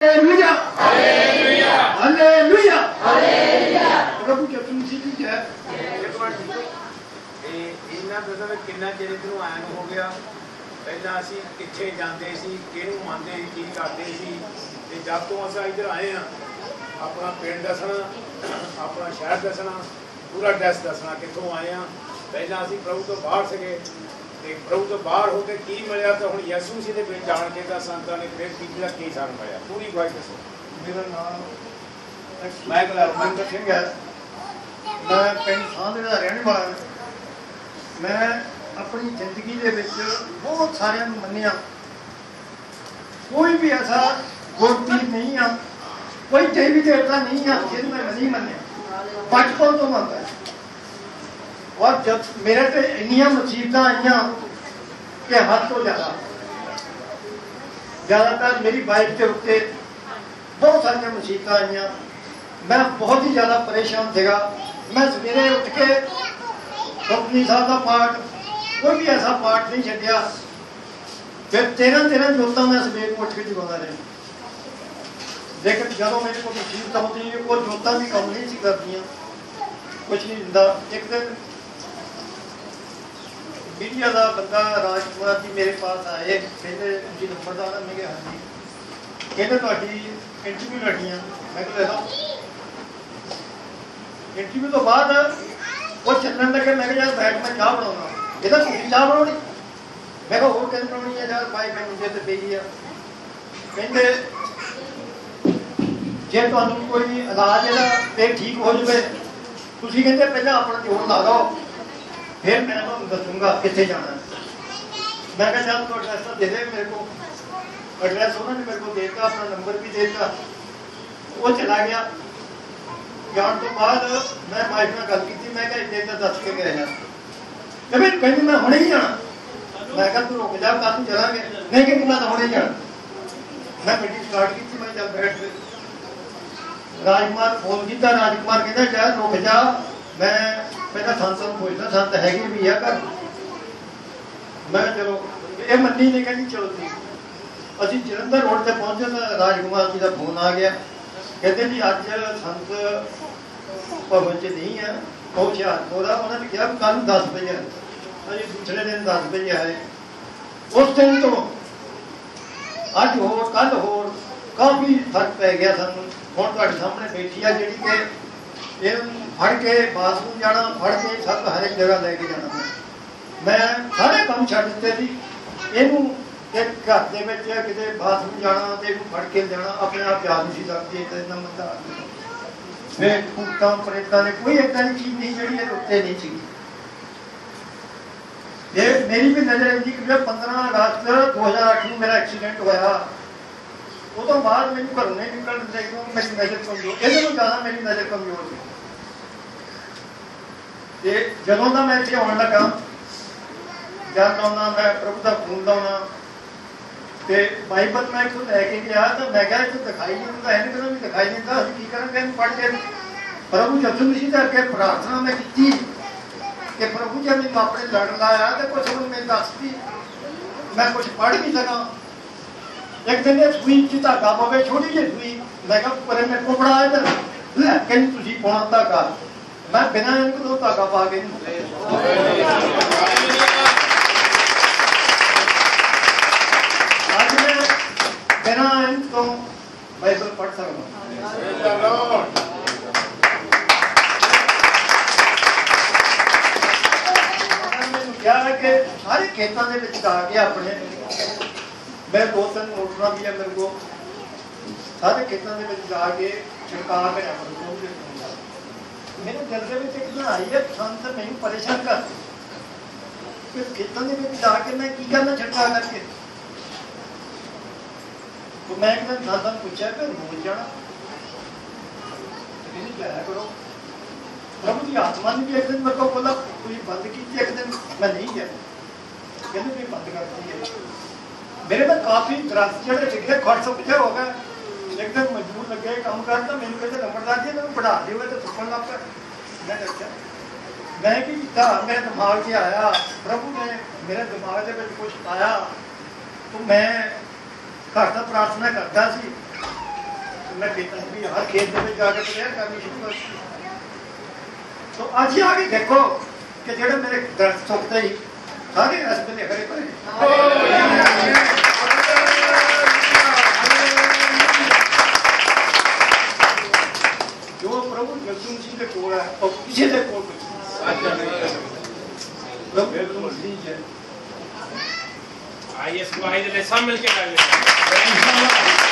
Hallelujah hallelujah hallelujah hallelujah प्रभु जसू मसीह की जय। एक बार इन्ना दसो किन्ना चिर इधरों आया हो गया। पहला असी किथे जाते सी, किहनूं मंनदे सी, की करदे सी, ते जब तो असां इधर आए हैं अपना पिंड दसना, अपना शहर दसना, पूरा एड्रैस दसना कित्थों आए हैं। पहला असी प्रभु तो बाहर सके ते प्रभु तो बाहर होकर की मिलिया, तो हुण यसू मसीह दे विच जाण के तां संतां ने फिर की सानूं मिलिया। पूरी गवाही दसो। मेरा नाम माइकल अरविंदर सिंह है। मैं पिंड सांधे का रहने वाला हूँ। मैं अपनी जिंदगी के बहुत सारे मनिया, कोई भी ऐसा गुरपीर नहीं है, कोई देवी देवता नहीं है जिन मैं नहीं मनिया। बचपन तो मनता है। और जब मेरे पे इन्नियां मुसीबत आईयां कि हद तो ज़्यादातर मेरी वाइफ के उत्ते बहुत सारी मुसीबत आईयां। मैं बहुत ही ज़्यादा परेशान था। मैं सवेरे उठ के सुखमनी साहब का पाठ, कोई भी ऐसा पाठ नहीं छड्डिया। फिर 13 जोतां मैं सवेरे उठ के जगाता रहा। लेकिन जब मेरे को मुसीबत आती वो जोतां भी काम नहीं करदियां, कुछ नहीं दिंदा। एक दिन मीडिया का बंदा राजकुमार जी मेरे पास आए, कहते जी नंबरदार मैं कहा हाँ जी, कहते तुहाडी इंटरव्यू लगी है। मैं कहा इंटरव्यू तो बाद वो चलने लगे। मैं यार बैठ मैं चाह बनाऊंगा, कहता तुम चाह बनानी। मैं कहा होर कहते बनानी है यार भाई मैं मुझे तो पई है। कहते जे तुहानू कोई इलाज है ठीक हो जाए, तुसीं कहते पहले अपना जोड़ ला लो, फिर मैं तुम दसूंगा कितने जाना। मैं कहा चल तो एड्रैस दे दे मेरे को। एड्रैस उन्होंने मेरे को देता, अपना नंबर भी देता। वो चला गया। जान तो बाद मैं वाइफ में गल की। मैं इतना दस के गया तो फिर कहती मैं हुणे ही जाना। मैं कहा तू रुक जा, कल चलांगे। नहीं कहती मैं तो हुणे ही जाना। मैं गड्डी स्टार्ट की, मैं चल बैठ गई। राजकुमार फोन किया। राजकुमार कहता चाहे रुक जा, मैं पहला संत पूछना संत है भी है घर। मैं चलो ये मनी ने कहती चलो ठीक। असी जलंधर रोड से पहुंचे तो राजकुमार जी का फोन आ गया। कहते जी अज संत भवन च नहीं है, वो हुशियारपुर है। उन्होंने कहा कल 10 बजे अभी दूसरे दिन 10 बजे आए। उस दिन तो अज होर कल होर काफ़ी फर्क पै गया सानू। हुण तुहाडे सामने बैठी है जी कि ये फड़ के बाथरूम जाना, फड़ के सब हर एक जगह लैके जाना। मैं सारे काम छड्ड दित्ते सी। इनू एक घर के किते बाथरूम जाना तो इनू फड़ के जाना, अपने आप जा नहीं सकती। इतना मंदा फिर भूतां प्रेतां ने कोई इदा की चीज़ नहीं जी उत्ते नहीं सी। मेरी भी नज़र आई कि 15 अगस्त 2008 में मेरा एक्सीडेंट होया। उस तो बाद मैं घरों नहीं निकल देखो मेरी नज़र कमजोर, ये ज़्यादा मेरी नज़र कमजोर थी। जदों का मैं इतने आने लगा, जब आना मैं प्रभु का खून लाना तो बाइबल मैं इतों लैके गया तो मैं क्या इतों दिखाई नहीं दिता, इन्हें कहना भी दिखाई नहीं दिता। असं की करेंगे पढ़ के प्रभु यीशु मसीह के अगे प्रार्थना मैं की कि प्रभु जी मैंने अपने लड़ लाया तो कुछ उन्होंने मैं दस दी, मैं कुछ पढ़ भी सका। एक दिन सुई च धागा पवे, छोटी जी सुई। मैं कहा पर मेरे को बड़ा इधर लैके तुम पाना धागा। मैं बिना इनको धागा पा के आज मैं बिना इनको बाइबल पढ़ सकता। क्या है कि सारे खेतों के जाके अपने मैं 2-3 मोटरा भी है मेरे को, सारे खेतों के जाके छिड़का कर मेरे दिल के एक ना आई है संत नहीं परेशान कर खेतों के जाके मैं की करना छिड़का करके। तो मैं एक दिन संत पूछा कि रोज जाना जाया करो। प्रभु की आत्मा ने भी एक दिन मेरे को बोला कोई बंद की, एक दिन मैं नहीं गया, कहते भी बंद कर दी है। मेरे में काफ़ी दरख्त जो टिकते खड़ सुख हो गए। एक दिन मजबूर लगे काम करता, मैंने कहते नंबरदार जी तुम बढ़ा दी हुए तो सुखन लग कर। मैं अच्छा मैं कि मेरे दिमाग से आया, प्रभु ने मेरे दिमाग के कुछ आया तो मैं घर का प्रार्थना करता सी मैं कहता हूँ कि हर खेत में जाके प्रेयर करनी शुरू कर। तो आज आके देखो कि जेड़े मेरे दर्द सुखते ही सारे इस वेले हरे भरे। जो प्रभु यीशु मसीह के कोल है और किसी के कोल आइए सब मिलके कर लें।